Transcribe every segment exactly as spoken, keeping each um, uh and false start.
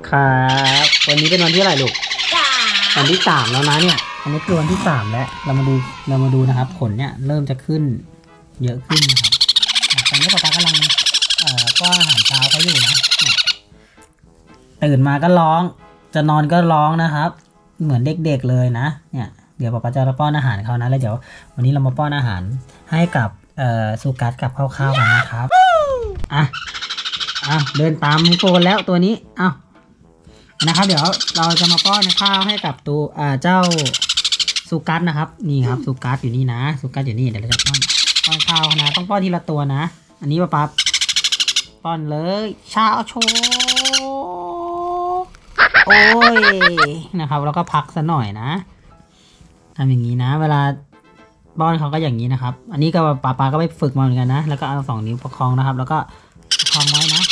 ครับวันนี้เป็นวันที่อะไรลูกวันที่สามแล้วนะเนี่ยอันนี้คือวันที่สามแล้วเรามาดูเรามาดูนะครับผลเนี่ยเริ่มจะขึ้นเยอะขึ้นนะครับตอนนี้ป๊าป๊ากำลังเอ่อป้อนอาหารเช้าเขาอยู่นะตื่นมาก็ร้องจะนอนก็ร้องนะครับเหมือนเด็กๆเลยนะเนี่ยเดี๋ยวป๊าป๊าจะป้อนอาหารเขานะแล้วเดี๋ยววันนี้เรามาป้อนอาหารให้กับเอ่อสุกัสกับข้าวๆกันนะครับอ่ะอ่ะเดินตามโฟนแล้วตัวนี้เอ้านะครับเดี๋ยวเราจะมาป้อนข้าวให้กับตัวอ่าเจ้าสุกัสนะครับนี่ครับสุกัสอยู่นี่นะสุกัสอยู่นี่เดี๋ยวเราจะป้อนป้อนข้าวนะต้องป้อนทีละตัวนะอันนี้ป๊าป๊าป้อนเลยชาโชโอ้ยนะครับแล้วก็พักซะหน่อยนะทำอย่างนี้นะเวลาป้อนเขาก็อย่างนี้นะครับอันนี้ก็ป๊าป๊าก็ไปฝึกมาเหมือนกันนะแล้วก็เอาสองนิ้วประคองนะครับแล้วก็ประคองไว้นะ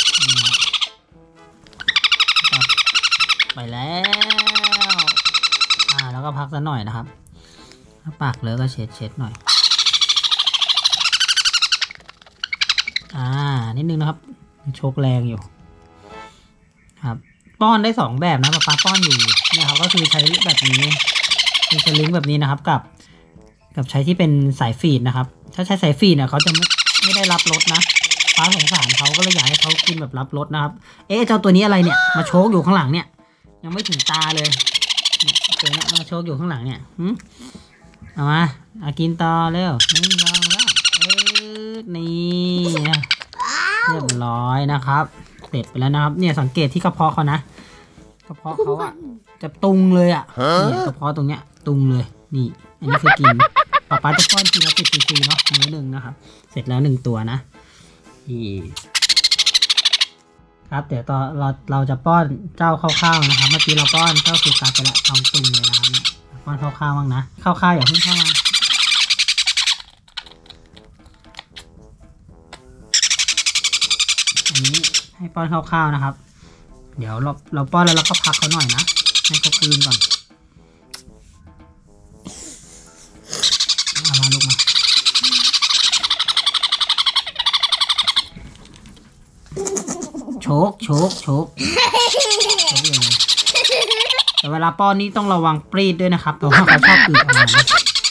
ไปแล้วอ่าแล้วก็พักซะหน่อยนะครับถ้าปากเลอะก็เช็ดเช็ดหน่อยอ่านิดนึงนะครับโชกแรงอยู่ครับป้อนได้สองแบบนะป๊าป๊าป้อนอยู่เนี่ยครับก็คือใช้แบบนี้เป็นสลิงแบบนี้นะครับกับกับใช้ที่เป็นสายฟีดนะครับถ้าใช้สายฟีดเนี่ยเขาจะไม่ไม่ได้รับรสนะป้าสงสารเขาก็เลยอยากให้เขากินแบบรับรสนะครับเอ๊ะเจ้าตัวนี้อะไรเนี่ยมาโชกอยู่ข้างหลังเนี่ยยังไม่ถึงตาเลยเนี่ยตัวนี้มาโชกอยู่ข้างหลังเนี่ยหืมเอามาเอากินต่อเร็วนี่ลองแล้วเออนี่เรียบร้อยนะครับเสร็จไปแล้วนะครับเนี่ยสังเกตที่กระเพาะเขานะกระเพาะเขาอะจะตุงเลยอะเนี่ยกระเพาะตรงเนี้ยตุงเลยนี่อันนี้คือกินป๊าป๊าจะป้อนทีละสิบซีซีเนาะมื้อหนึ่งนะครับเสร็จแล้วหนึ่งตัวนะนี่ครับเดี๋ยวต่อเราเราจะป้อนเจ้าข้าวๆนะครับเมื่อกี้เราป้อนเจ้าสุกัสไปแล้วทองตุงเลยนะครับเนี่ยป้อนข้าวๆบ้างนะข้าวๆอย่าเพิ่งเข้ามาอันนี้ให้ป้อนข้าวๆนะครับเดี๋ยวเราเราป้อนแล้วเราก็พักเขาหน่อยนะให้เขากลืนก่อนเอามาลูกมาโชกโชกโชกโชกเลยแต่เวลาป้อนนี้ต้องระวังปรีดด้วยนะครับเพราะว่าเขาชอบกลืนออกมานะ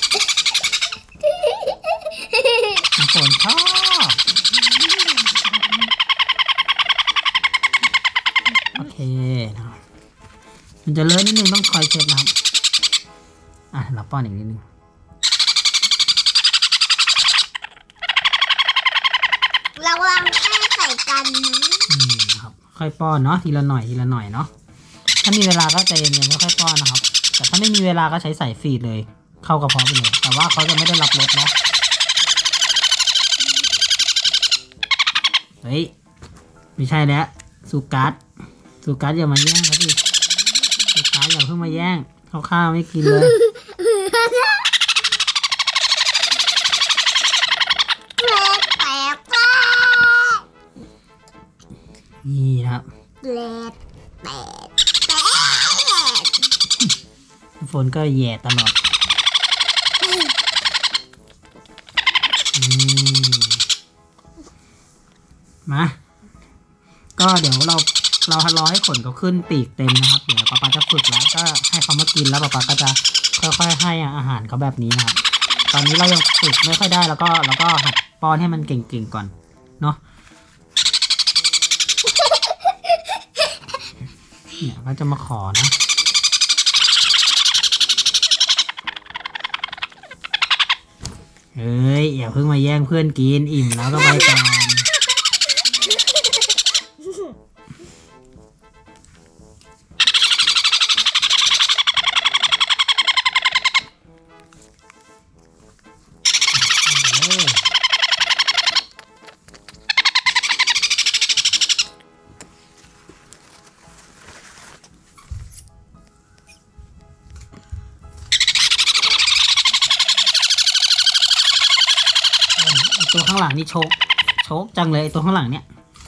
บางคนชอบโอเคมันจะเลอะนิดนึงต้องคอยเช็ดนะครับอ่ะเราป้อนอีกนิดนึงระวังแค่ใส่กันนะอืมครับค่อยป้อนเนาะทีละหน่อยทีละหน่อยเนาะถ้ามีเวลาก็ใจเย็นๆค่อยๆป้อนนะครับแต่ถ้าไม่มีเวลาก็ใช้ใส่ฟีดเลยเข้ากระเพาะไปเลยแต่ว่าเขาจะไม่ได้รับรสนะเฮ้ยไม่ใช่แล้วสุกัสสุกัสอย่ามาแย่งเขาดิสุกัสอย่าเพิ่งมาแย่งข้าวๆไม่กินเลยนี่ครับแปลกแปลกแปลกฝนก็แย่ตลอดมาก็เดี๋ยวเราเรารอให้ขนเขาขึ้นปีกเต็มนะครับเดี๋ยวป๊าป๊าจะฝึกแล้วก็ให้เขามากินแล้วป๊าป๊าก็จะค่อยๆให้อาหารเขาแบบนี้นะครับตอนนี้เรายังฝึกไม่ค่อยได้แล้วก็แล้วก็หัดป้อนให้มันเก่งๆก่อนเนาะเนี่ยเขาจะมาขอนะเฮ้ยอย่าเพิ่งมาแย่งเพื่อนกินอิ่มแล้วก็ไปก่อนตัวข้างหลังนี่โชกโชกจังเลยตัวข้างหลังเนี่ย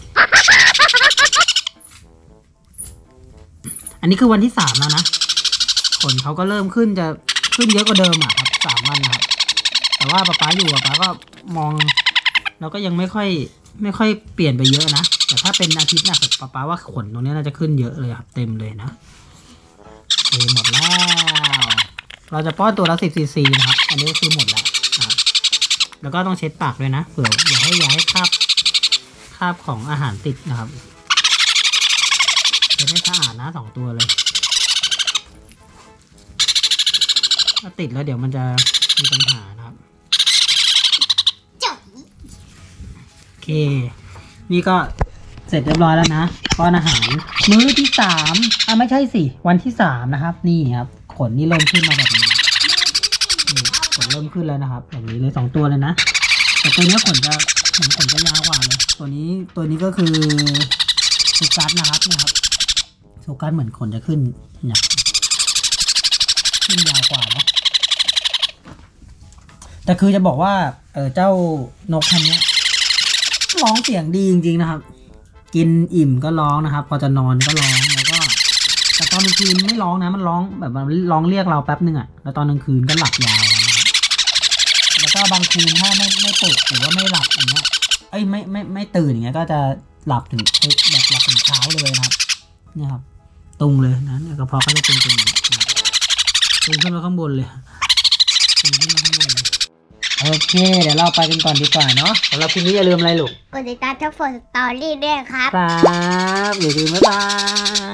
อันนี้คือวันที่สามแล้วนะขนเขาก็เริ่มขึ้นจะขึ้นเยอะกว่าเดิมอ่ะครับสามวันนะครับแต่ว่าป๊าป๊าอยู่ป๊าป๊าก็มองเราก็ยังไม่ค่อยไม่ค่อยเปลี่ยนไปเยอะนะแต่ถ้าเป็นอาทิตย์นะผมป้าว่าขนตรงนี้น่าจะขึ้นเยอะเลยครับเต็มเลยนะโอเคหมดแล้วเราจะป้อนตัวละสิบซีซีนะครับอันนี้ก็คือหมดแล้วนะครับแล้วก็ต้องเช็ดปากด้วยนะเผื่ออย่าให้อย่าให้คราบคราบของอาหารติดนะครับเช็ดให้สะอาดนะสองตัวเลยถ้าติดแล้วเดี๋ยวมันจะมีปัญหานะครับจุ๋ยโอเคนี่ก็เสร็จเรียบร้อยแล้วนะป้อนอาหารมื้อที่สามอ่ะไม่ใช่สิวันที่สามนะครับนี่ครับขนนี่เริ่มขึ้นมาแบบนี้นี่ขนเริ่มขึ้นแล้วนะครับแบบนี้เลยสองตัวเลยนะแต่ตัวนี้ขนจะเหมือนขนจะยาวกว่าเลยตัวนี้ตัวนี้ก็คือสุกัสนะครับนะครับสุกัสเหมือนขนจะขึ้นเนี่ยขึ้นยาวกว่าเนาะแต่คือจะบอกว่าเออเจ้านกพันธุ์นี้ร้องเสียงดีจริงๆนะครับกินอิ่มก็ร้องนะครับพอจะนอนก็ร้องแล้วก็แต่ตอนกลางคืนไม่ร้องนะมันร้องแบบมันร้องเรียกเราแป๊บนึงอ่ะแล้วตอนกลางคืนก็หลับยาวแล้วนะครับแล้วก็บางคืนถ้าไม่ไม่ปลุกหรือว่าไม่หลับอย่างเงี้ยเอ้ยไม่ไม่ไม่ตื่นอย่างเงี้ยก็จะหลับถึงแบบหลับถึงเช้าเลยนะครับเนี่ยครับตรงเลยนะเนี่ยกระเพาะก็จะเป็นตรงนี้ตรงขึ้นมาข้างบนเลยตรงขึ้นมาข้างบนเลยโอเคเดี๋ยวเราไปกันก่อนดีกว่าเนาะสำหรับคลิปนี้อย่าลืมอะไรลูกกดติดตามช่องโฟร์สตอรี่ด้วยครับครับอย่าลืมบ๊ายบาย